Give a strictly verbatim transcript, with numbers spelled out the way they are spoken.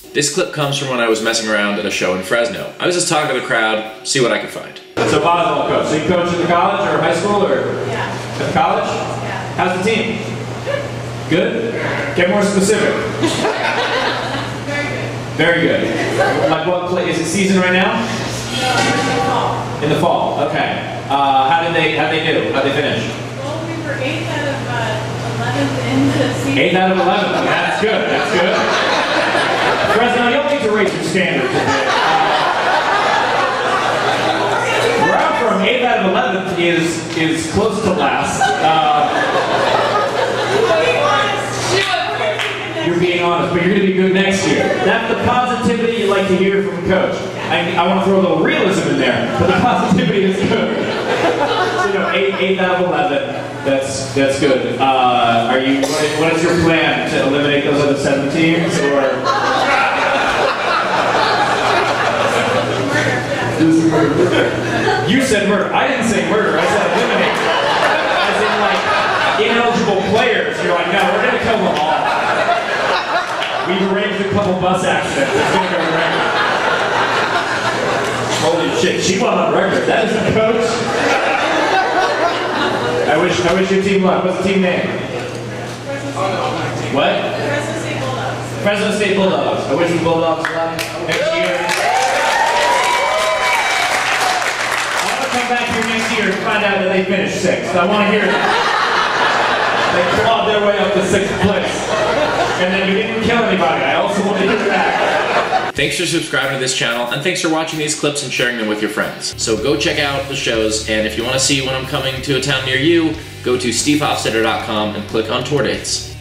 This clip comes from when I was messing around at a show in Fresno. I was just talking to the crowd, see what I could find. So volleyball coach. So you coach at the college or high school or? Yeah. At the college? Yeah. How's the team? Good. Good? Get more specific. Very good. Very good. Like what play? Is it season right now? No, in the fall. In the fall. Okay. Uh, how did they? How did they do? How did they finish? Well, we were eighth out of uh, eleventh in the season. Eighth out of eleven. That's good. That's good. Fresno, you don't need to raise your standards a bit. Uh, where I'm from, eighth out of eleventh is is close to last. Uh, You're being honest, but you're going to be good next year. That's the positivity you like to hear from a coach. I, I want to throw a little realism in there, but the positivity is good. So, you know, eight, eight out of eleven, that's that's good. Uh, are you? What is, what is your plan to eliminate those other seven teams, or? You said murder. I didn't say murder. I said eliminate. As in, like, ineligible players. You're like, no, we're going to kill them all. We've arranged a couple bus accidents. It's going to go right. Holy shit, she won on record. That is the coach. I wish I wish your team luck. What's the team name? What? Fresno State Bulldogs. Fresno State Bulldogs. I wish the Bulldogs luck next year. I want to come back here next year and find out that they finished sixth. I want to hear that. They clawed their way up to sixth place. And then we didn't kill anybody. I also want to hear that. Thanks for subscribing to this channel, and thanks for watching these clips and sharing them with your friends. So go check out the shows, and if you want to see when I'm coming to a town near you, go to steve hofstetter dot com and click on tour dates.